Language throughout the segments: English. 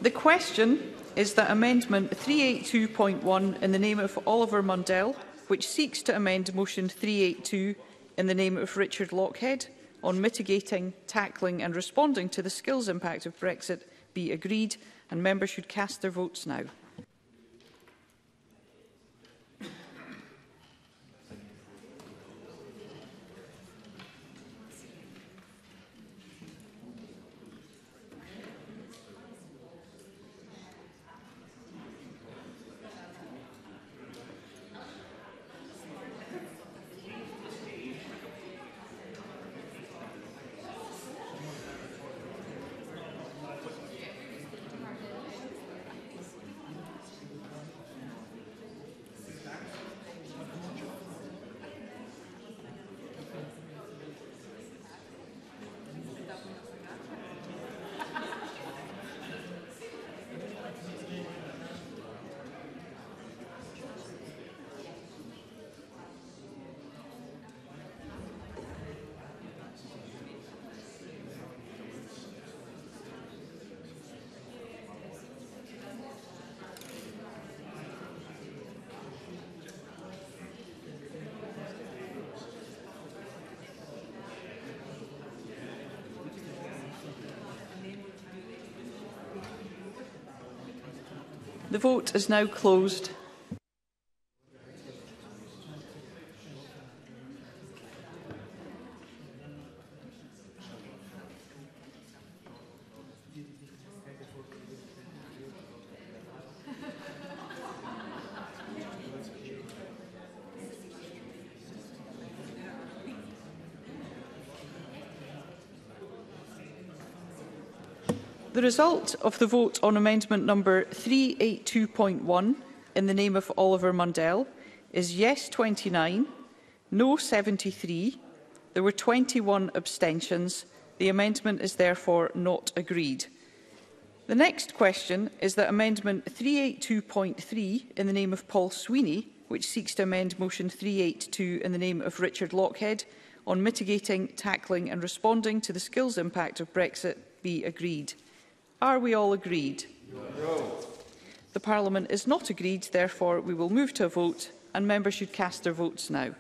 The question is that Amendment 382.1 in the name of Oliver Mundell, which seeks to amend Motion 382 in the name of Richard Lockhead on mitigating, tackling and responding to the skills impact of Brexit, be agreed, and members should cast their votes now. The vote is now closed. The result of the vote on amendment number 382.1 in the name of Oliver Mundell is yes 29, no 73. There were 21 abstentions. The amendment is therefore not agreed. The next question is that amendment 382.3 in the name of Paul Sweeney, which seeks to amend motion 382 in the name of Richard Lockhead on mitigating, tackling and responding to the skills impact of Brexit, be agreed. Are we all agreed? No. The Parliament is not agreed, therefore we will move to a vote and members should cast their votes now.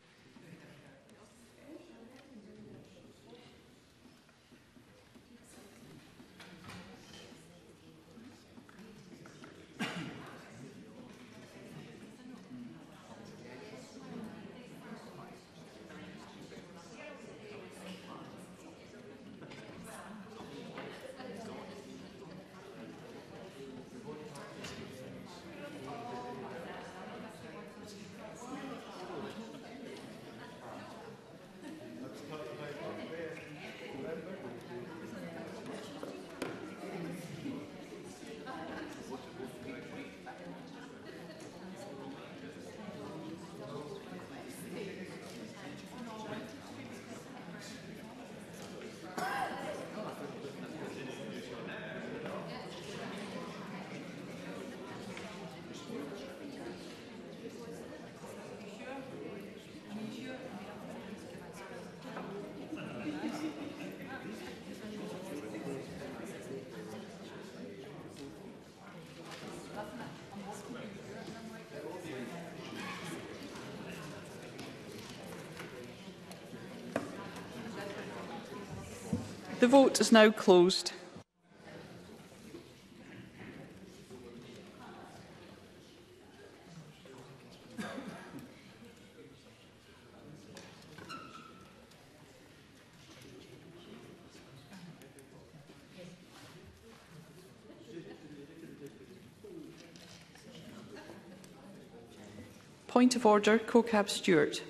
The vote is now closed. Point of order, CoCab Stewart.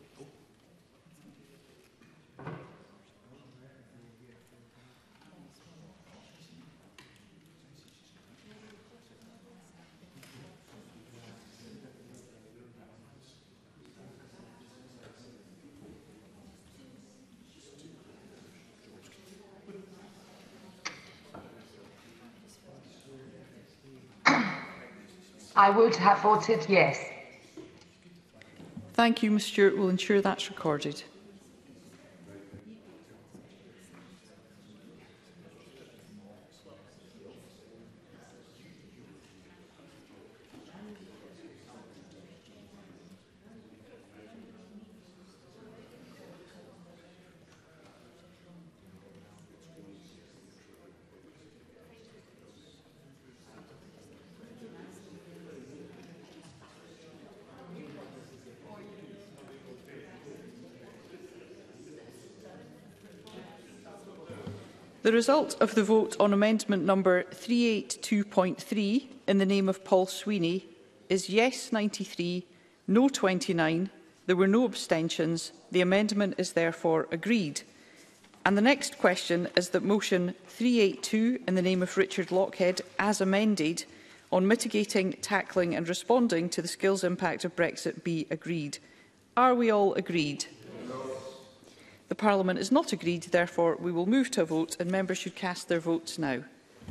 I would have voted yes. Thank you, Ms Stewart. We'll ensure that's recorded. The result of the vote on amendment number 382.3 in the name of Paul Sweeney is yes 93, no 29. There were no abstentions. The amendment is therefore agreed. And the next question is that motion 382 in the name of Richard Lockhead, as amended, on mitigating, tackling and responding to the skills impact of Brexit be agreed. Are we all agreed? The Parliament is not agreed, therefore we will move to a vote and members should cast their votes now.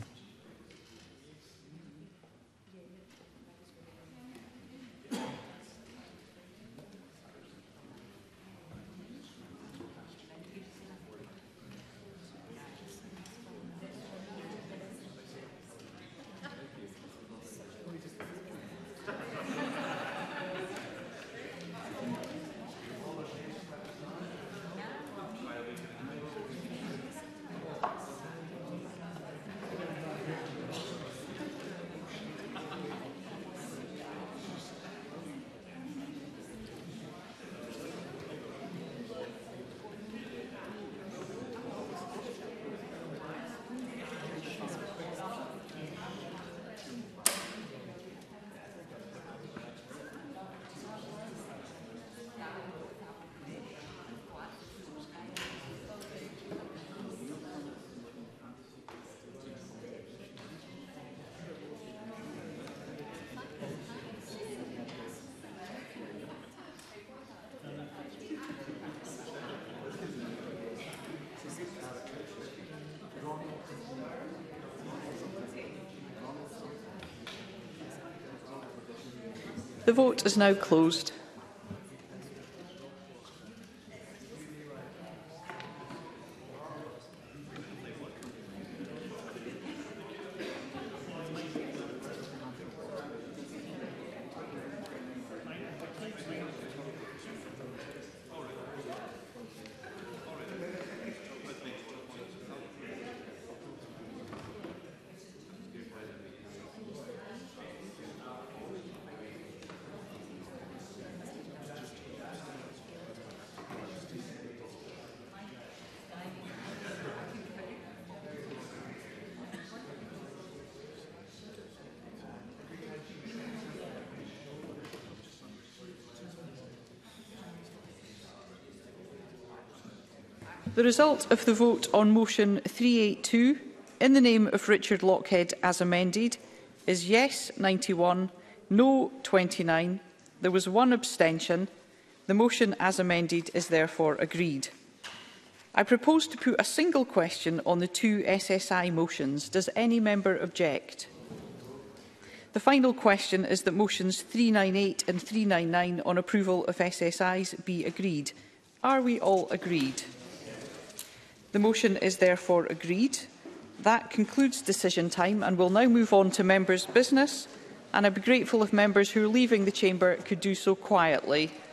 The vote is now closed. The result of the vote on motion 382 in the name of Richard Lockhead as amended is yes 91, no 29. There was one abstention. The motion as amended is therefore agreed. I propose to put a single question on the two SSI motions. Does any member object? The final question is that motions 398 and 399 on approval of SSIs be agreed. Are we all agreed? The motion is therefore agreed. That concludes decision time and we'll now move on to members' business. And I'd be grateful if members who are leaving the chamber could do so quietly.